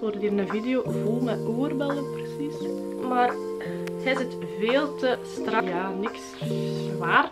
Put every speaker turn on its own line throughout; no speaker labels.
wordt hier een video vol met oorbellen precies. Maar hij zit veel te strak. Ja, niks zwaar.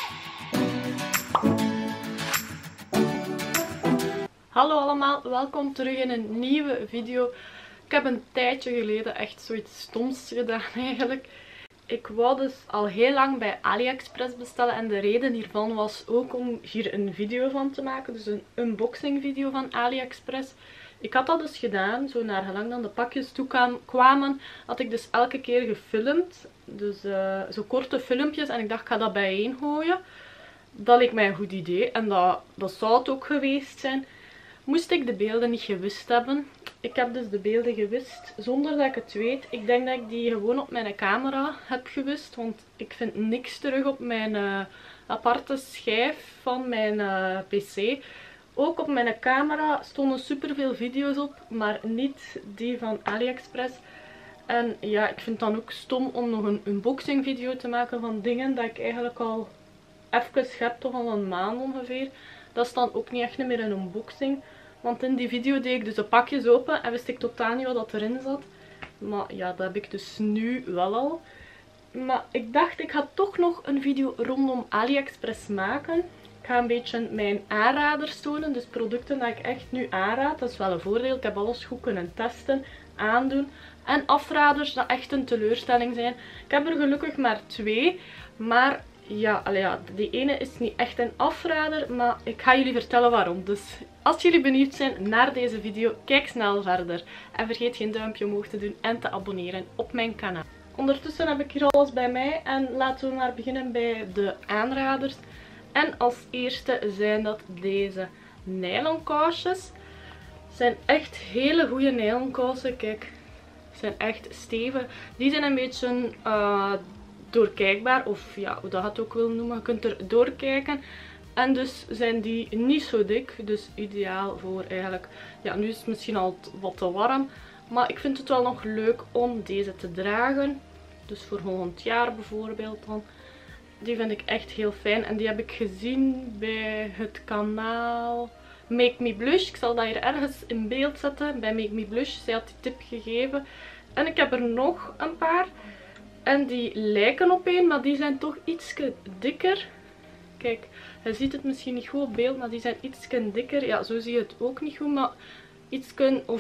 Hallo allemaal, welkom terug in een nieuwe video. Ik heb een tijdje geleden echt zoiets stoms gedaan eigenlijk. Ik wou dus al heel lang bij AliExpress bestellen en de reden hiervan was ook om hier een video van te maken. Dus een unboxing video van AliExpress. Ik had dat dus gedaan, zo naar gelang dan de pakjes toe kwamen, had ik dus elke keer gefilmd. Dus zo korte filmpjes en ik dacht ik ga dat bijeen gooien. Dat leek mij een goed idee en dat zou het ook geweest zijn. Moest ik de beelden niet gewist hebben. Ik heb dus de beelden gewist zonder dat ik het weet. Ik denk dat ik die gewoon op mijn camera heb gewist. Want ik vind niks terug op mijn aparte schijf van mijn pc. Ook op mijn camera stonden superveel video's op. Maar niet die van AliExpress. En ja, ik vind het dan ook stom om nog een unboxing video te maken van dingen dat ik eigenlijk al even heb. Toch al een maand ongeveer. Dat is dan ook niet echt meer een unboxing. Want in die video deed ik dus de pakjes open en wist ik totaal niet wat erin zat. Maar ja, dat heb ik dus nu wel al. Maar ik dacht, ik ga toch nog een video rondom AliExpress maken. Ik ga een beetje mijn aanraders tonen. Dus producten die ik echt nu aanraad. Dat is wel een voordeel. Ik heb alles goed kunnen testen, aandoen. En afraders dat echt een teleurstelling zijn. Ik heb er gelukkig maar 2. Maar ja, die ene is niet echt een afrader, maar ik ga jullie vertellen waarom. Dus als jullie benieuwd zijn naar deze video, kijk snel verder. En vergeet geen duimpje omhoog te doen en te abonneren op mijn kanaal. Ondertussen heb ik hier alles bij mij en laten we maar beginnen bij de aanraders. En als eerste zijn dat deze nylon kousjes. Het zijn echt hele goede nylon kousen, kijk. Ze zijn echt stevig. Die zijn een beetje doorkijkbaar, of ja, hoe dat je het ook wil noemen, je kunt er doorkijken. En dus zijn die niet zo dik, dus ideaal voor eigenlijk, ja, nu is het misschien al wat te warm, maar ik vind het wel nog leuk om deze te dragen. Dus voor volgend jaar bijvoorbeeld dan. Die vind ik echt heel fijn en die heb ik gezien bij het kanaal Make Me Blush. Ik zal dat hier ergens in beeld zetten bij Make Me Blush. Zij had die tip gegeven. En ik heb er nog een paar. En die lijken op één, maar die zijn toch iets dikker. Kijk, je ziet het misschien niet goed op beeld, maar die zijn iets dikker. Ja, zo zie je het ook niet goed, maar iets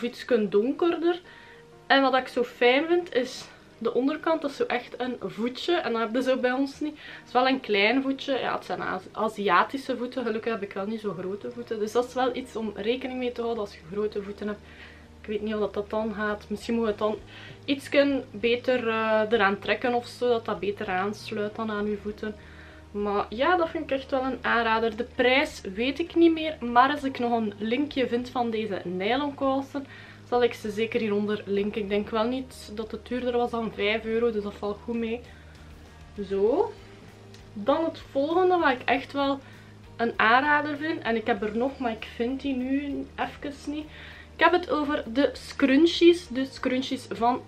donkerder. En wat ik zo fijn vind, is de onderkant. Dat is zo echt een voetje. En dat hebben ze zo bij ons niet. Het is wel een klein voetje. Ja, het zijn Aziatische voeten. Gelukkig heb ik wel niet zo grote voeten. Dus dat is wel iets om rekening mee te houden als je grote voeten hebt. Ik weet niet of dat dan gaat. Misschien moet je het dan iets beter eraan trekken of zo. Dat dat beter aansluit dan aan je voeten. Maar ja, dat vind ik echt wel een aanrader. De prijs weet ik niet meer. Maar als ik nog een linkje vind van deze nylon kousen, zal ik ze zeker hieronder linken. Ik denk wel niet dat het duurder was dan 5 euro. Dus dat valt goed mee. Zo. Dan het volgende wat ik echt wel een aanrader vind. En ik heb er nog, maar ik vind die nu even niet. Ik heb het over de scrunchies. De scrunchies van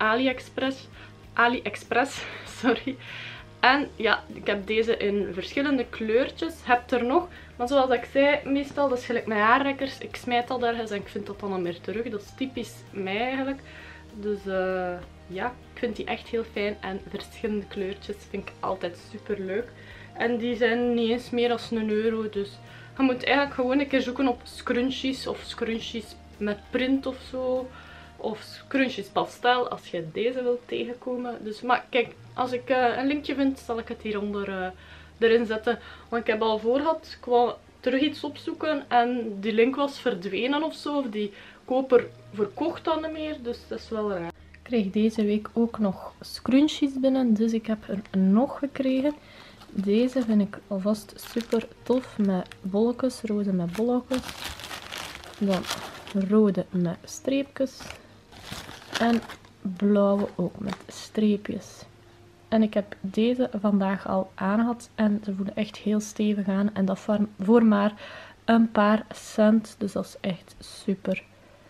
AliExpress. Sorry. En ja, ik heb deze in verschillende kleurtjes. Heb er nog. Maar zoals ik zei, meestal, dat is gelijk met haarrekkers. Ik smijt dat ergens en ik vind dat dan weer terug. Dat is typisch mij eigenlijk. Dus ja, ik vind die echt heel fijn. En verschillende kleurtjes vind ik altijd super leuk. En die zijn niet eens meer dan €1. Dus je moet eigenlijk gewoon een keer zoeken op scrunchies of scrunchies met print of zo. Of scrunchies pastel als je deze wilt tegenkomen. Dus, maar kijk, als ik een linkje vind, zal ik het hieronder erin zetten. Want ik heb al voor gehad, ik wou terug iets opzoeken en die link was verdwenen of zo. Of die koper verkocht dan niet meer. Dus dat is wel raar. Ik kreeg deze week ook nog scrunchies binnen. Dus ik heb er nog gekregen. Deze vind ik alvast super tof met bolletjes. Roze met bolletjes. Dan rode met streepjes. En blauwe ook met streepjes. En ik heb deze vandaag al aangehad. En ze voelen echt heel stevig aan. En dat voor maar een paar cent. Dus dat is echt super.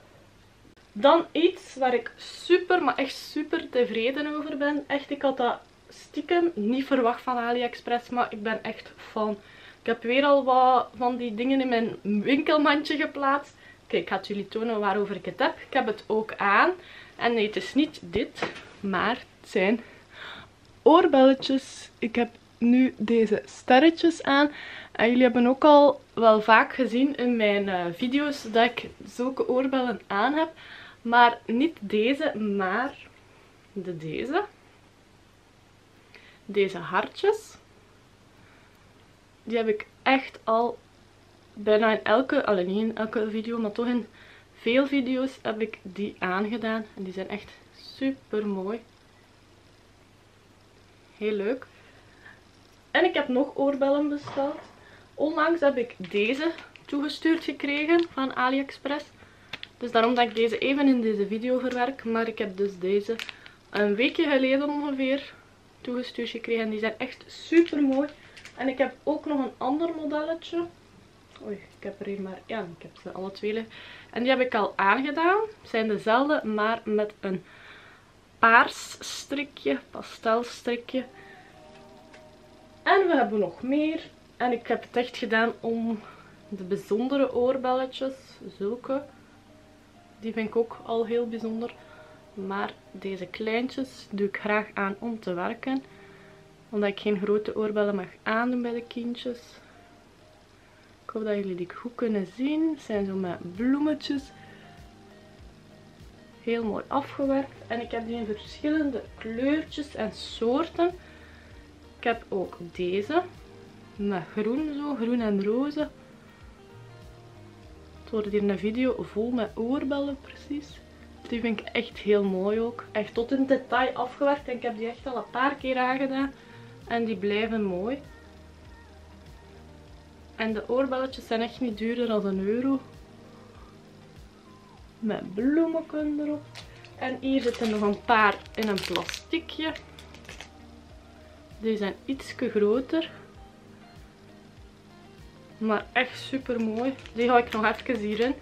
Dan iets waar ik super, maar echt super tevreden over ben. Echt, ik had dat stiekem niet verwacht van AliExpress. Maar ik ben echt fan. Ik heb weer al wat van die dingen in mijn winkelmandje geplaatst. Ik Kijk, ik ga het jullie tonen waarover ik het heb. Ik heb het ook aan. En nee, het is niet dit, maar het zijn oorbelletjes. Ik heb nu deze sterretjes aan. En jullie hebben ook al wel vaak gezien in mijn video's dat ik zulke oorbellen aan heb. Maar niet deze, maar deze. Deze hartjes. Die heb ik echt al bijna in elke, niet in elke video, maar toch in veel video's heb ik die aangedaan. En die zijn echt super mooi. Heel leuk. En ik heb nog oorbellen besteld. Onlangs heb ik deze toegestuurd gekregen van AliExpress. Dus daarom dat ik deze even in deze video verwerk. Maar ik heb dus deze een weekje geleden ongeveer toegestuurd gekregen. En die zijn echt super mooi. En ik heb ook nog een ander modelletje. Oei, ik heb er hier maar... Ja, ik heb ze alle twee liggen. En die heb ik al aangedaan. Het zijn dezelfde, maar met een paars strikje, pastelstrikje. En we hebben nog meer. En ik heb het echt gedaan om de bijzondere oorbelletjes. Zulke. Die vind ik ook al heel bijzonder. Maar deze kleintjes doe ik graag aan om te werken. Omdat ik geen grote oorbellen mag aandoen bij de kindjes. Ik hoop dat jullie die goed kunnen zien. Het zijn zo met bloemetjes. Heel mooi afgewerkt. En ik heb die in verschillende kleurtjes en soorten. Ik heb ook deze. Met groen zo, groen en roze. Het wordt hier een video vol met oorbellen precies. Die vind ik echt heel mooi ook. Echt tot in detail afgewerkt. En ik heb die echt al een paar keer aangedaan. En die blijven mooi. En de oorbelletjes zijn echt niet duurder dan €1. Met bloemen erop. En hier zitten nog een paar in een plastiekje. Die zijn iets groter. Maar echt super mooi. Die ga ik nog even hierin.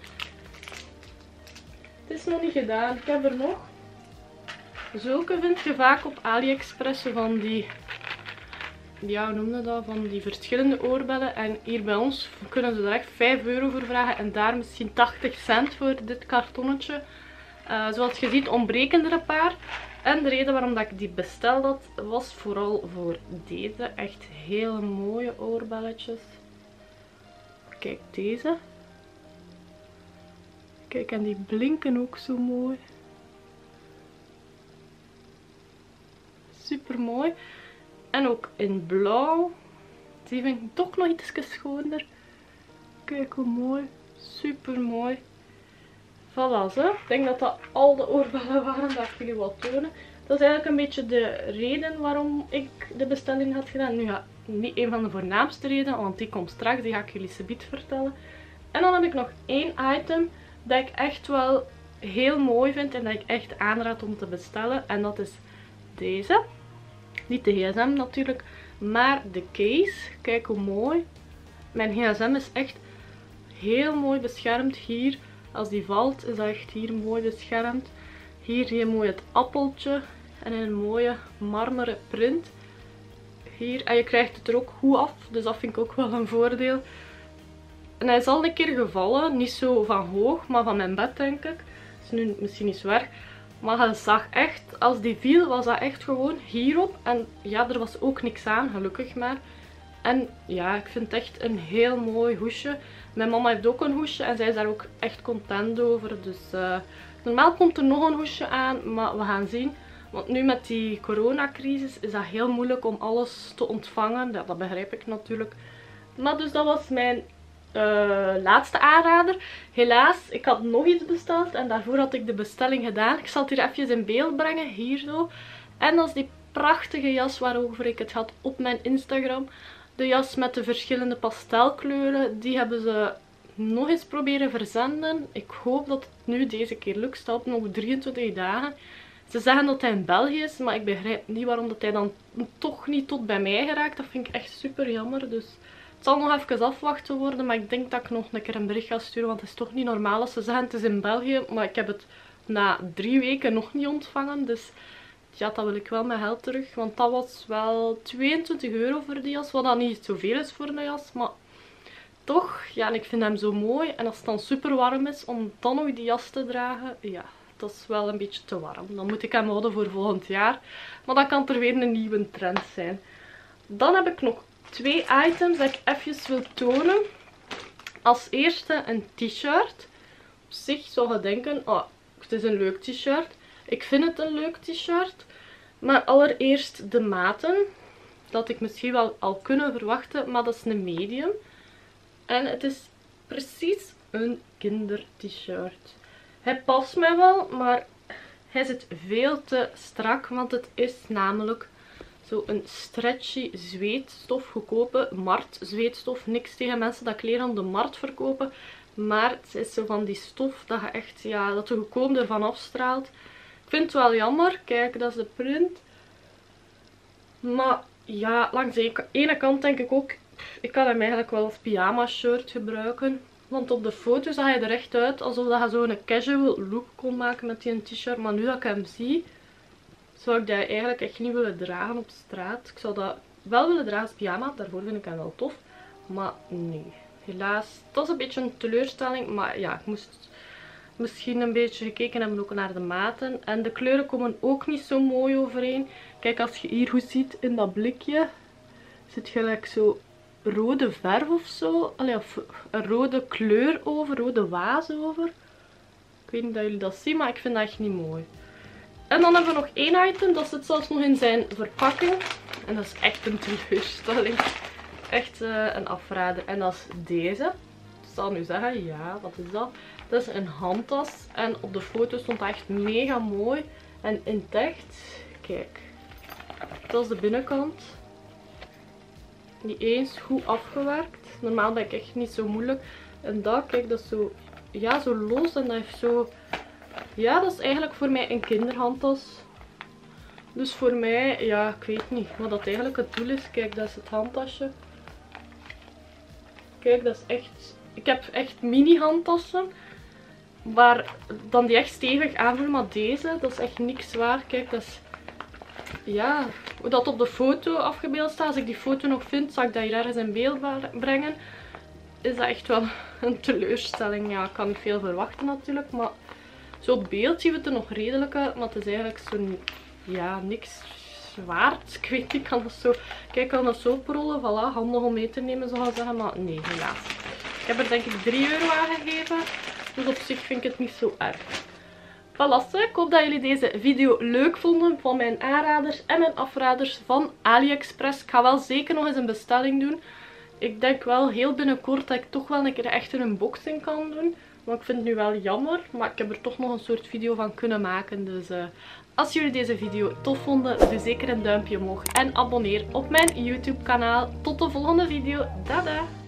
Het is nog niet gedaan. Ik heb er nog. Zulke vind je vaak op AliExpress van die... Ja, hoe noem je dat? Van die verschillende oorbellen. En hier bij ons kunnen ze er echt €5 voor vragen. En daar misschien 80 cent voor dit kartonnetje. Zoals je ziet ontbreken er een paar. En de reden waarom dat ik die besteld had, was vooral voor deze. Echt hele mooie oorbelletjes. Kijk deze. Kijk, en die blinken ook zo mooi. Super mooi. En ook in blauw. Die vind ik toch nog iets schoner. Kijk hoe mooi. Super mooi. Voilà zo. Ik denk dat dat al de oorbellen waren dat ik jullie wil tonen. Dat is eigenlijk een beetje de reden waarom ik de bestelling had gedaan. Nu ja, niet een van de voornaamste redenen, want die komt straks. Die ga ik jullie subiet vertellen. En dan heb ik nog één item dat ik echt wel heel mooi vind en dat ik echt aanraad om te bestellen. En dat is deze. Niet de gsm natuurlijk, maar de case. Kijk hoe mooi. Mijn gsm is echt heel mooi beschermd hier. Als die valt is dat echt hier mooi beschermd. Hier heel mooi het appeltje en een mooie marmeren print. Hier, en je krijgt het er ook goed af, dus dat vind ik ook wel een voordeel. En hij is al een keer gevallen, niet zo van hoog, maar van mijn bed denk ik. Dat is nu misschien niet zo erg. Maar je zag echt, als die viel was dat echt gewoon hierop. En ja, er was ook niks aan, gelukkig maar. En ja, ik vind het echt een heel mooi hoesje. Mijn mama heeft ook een hoesje en zij is daar ook echt content over. Dus normaal komt er nog een hoesje aan, maar we gaan zien. Want nu met die coronacrisis is dat heel moeilijk om alles te ontvangen. Ja, dat begrijp ik natuurlijk. Maar dus dat was mijn laatste aanrader. Helaas, ik had nog iets besteld en daarvoor had ik de bestelling gedaan. Ik zal het hier even in beeld brengen, hier zo. En dat is die prachtige jas waarover ik het had op mijn Instagram. De jas met de verschillende pastelkleuren, die hebben ze nog eens proberen verzenden. Ik hoop dat het nu deze keer lukt. Het staat nog 23 dagen. Ze zeggen dat hij in België is, maar ik begrijp niet waarom dat hij dan toch niet tot bij mij geraakt. Dat vind ik echt super jammer. Dus het zal nog even afwachten worden, maar ik denk dat ik nog een keer een bericht ga sturen. Want het is toch niet normaal als ze zeggen het is in België. Maar ik heb het na 3 weken nog niet ontvangen. Dus ja, dat wil ik wel mijn geld terug. Want dat was wel €22 voor die jas. Wat dan niet zoveel is voor een jas. Maar toch, ja, en ik vind hem zo mooi. En als het dan super warm is, om dan nog die jas te dragen, ja, dat is wel een beetje te warm. Dan moet ik hem houden voor volgend jaar. Maar dan kan er weer een nieuwe trend zijn. Dan heb ik nog 2 items dat ik even wil tonen. Als eerste een t-shirt. Op zich zou je denken, oh, het is een leuk t-shirt. Ik vind het een leuk t-shirt. Maar allereerst de maten. Dat ik misschien wel al kunnen verwachten, maar dat is een medium. En het is precies een kinder-t-shirt. Hij past mij wel, maar hij zit veel te strak, want het is namelijk zo'n stretchy zweetstof, goedkope Mart zweetstof. Niks tegen mensen dat kleren aan de Mart verkopen, maar het is zo van die stof dat je echt, ja, dat de goedkoop ervan afstraalt. Ik vind het wel jammer. Kijk, dat is de print. Maar ja, langs de ene kant denk ik ook, ik kan hem eigenlijk wel als pyjama shirt gebruiken. Want op de foto zag hij er echt uit alsof je zo'n casual look kon maken met die t-shirt. Maar nu dat ik hem zie, zou ik dat eigenlijk echt niet willen dragen op straat. Ik zou dat wel willen dragen als pyjama, daarvoor vind ik hem wel tof. Maar nee, helaas. Dat is een beetje een teleurstelling, maar ja, ik moest misschien een beetje gekeken hebben ook naar de maten. En de kleuren komen ook niet zo mooi overeen. Kijk, als je hier goed ziet in dat blikje, zit gelijk zo rode verf of zo. Allee, of een rode kleur over, rode waas over. Ik weet niet of jullie dat zien, maar ik vind dat echt niet mooi. En dan hebben we nog 1 item, dat zit zelfs nog in zijn verpakking. En dat is echt een teleurstelling. Echt een afrader. En dat is deze. Ik zal nu zeggen, ja, wat is dat? Dat is een handtas. En op de foto stond dat echt mega mooi. En in het echt, kijk. Dat is de binnenkant. Niet eens goed afgewerkt. Normaal ben ik echt niet zo moeilijk. En dat, kijk, dat is zo, ja, zo los. En dat heeft zo, ja, dat is eigenlijk voor mij een kinderhandtas. Dus voor mij, ja, ik weet niet wat dat eigenlijk het doel is. Kijk, dat is het handtasje. Kijk, dat is echt, ik heb echt mini handtassen. Maar dan die echt stevig aanvoelen, maar deze, dat is echt niks waar. Kijk, dat is, ja, hoe dat op de foto afgebeeld staat. Als ik die foto nog vind, zal ik dat hier ergens in beeld brengen. Is dat echt wel een teleurstelling. Ja, ik kan niet veel verwachten natuurlijk. Maar zo op beeld zien we het er nog redelijk uit. Maar het is eigenlijk zo, ja, niks waard. Ik weet niet, ik kan dat zo, kijk, ik kan dat zo oprollen. Voilà, handig om mee te nemen, zou ik zeggen. Maar nee, helaas. Ik heb er denk ik 3 euro aan gegeven. Dus op zich vind ik het niet zo erg. Voilà, ik hoop dat jullie deze video leuk vonden van mijn aanraders en mijn afraders van AliExpress. Ik ga wel zeker nog eens een bestelling doen. Ik denk wel heel binnenkort dat ik toch wel een keer echt een unboxing kan doen. Maar ik vind het nu wel jammer. Maar ik heb er toch nog een soort video van kunnen maken. Dus als jullie deze video tof vonden, doe zeker een duimpje omhoog. En abonneer op mijn YouTube kanaal. Tot de volgende video. Dada!